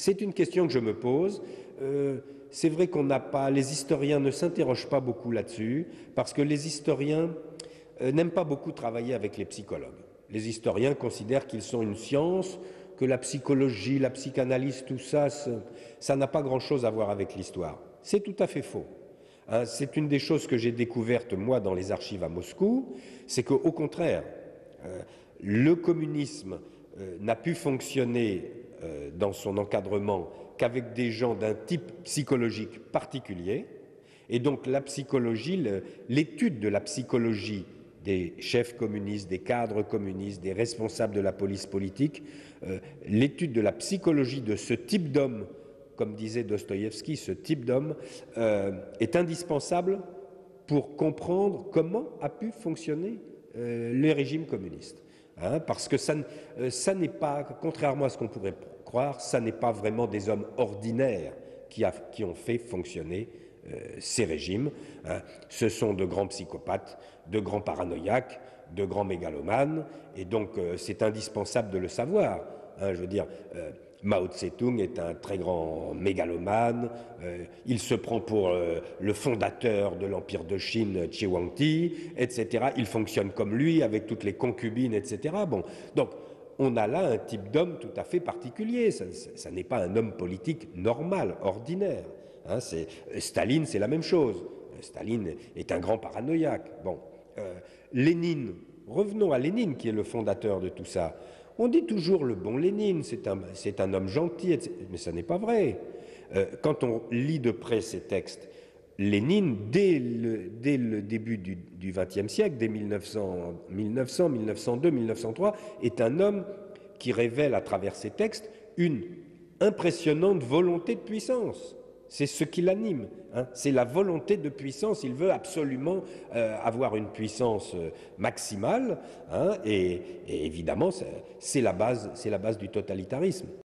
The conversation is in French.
C'est une question que je me pose. C'est vrai qu'on n'a pas, les historiens ne s'interrogent pas beaucoup là-dessus, parce que les historiens n'aiment pas beaucoup travailler avec les psychologues. Les historiens considèrent qu'ils sont une science, que la psychologie, la psychanalyse, tout ça, ça n'a pas grand-chose à voir avec l'histoire. C'est tout à fait faux. Hein, c'est une des choses que j'ai découvertes, moi, dans les archives à Moscou, c'est qu'au contraire, le communisme n'a pu fonctionner dans son encadrement qu'avec des gens d'un type psychologique particulier, et donc la psychologie, l'étude de la psychologie des chefs communistes, des cadres communistes, des responsables de la police politique, l'étude de la psychologie de ce type d'homme, comme disait Dostoïevski, ce type d'homme est indispensable pour comprendre comment a pu fonctionner les régimes communistes. Hein, parce que ça n'est pas, contrairement à ce qu'on pourrait croire, ça n'est pas vraiment des hommes ordinaires qui ont fait fonctionner ces régimes. Hein. Ce sont de grands psychopathes, de grands paranoïaques, de grands mégalomanes, et donc c'est indispensable de le savoir. Hein, je veux dire, Mao Tse-tung est un très grand mégalomane, il se prend pour le fondateur de l'empire de Chine, Xi Huangdi, etc. Il fonctionne comme lui, avec toutes les concubines, etc. Bon, donc on a là un type d'homme tout à fait particulier, ça n'est pas un homme politique normal, ordinaire. Hein, Staline, c'est la même chose. Staline est un grand paranoïaque. Bon, Lénine, revenons à Lénine qui est le fondateur de tout ça. On dit toujours le bon Lénine, c'est un homme gentil, etc. Mais ça n'est pas vrai. Quand on lit de près ces textes, Lénine, dès le début du XXe siècle, dès 1900, 1902, 1903, est un homme qui révèle à travers ses textes une impressionnante volonté de puissance. C'est ce qui l'anime, hein. C'est la volonté de puissance. Il veut absolument avoir une puissance maximale, hein, et évidemment, c'est la base du totalitarisme.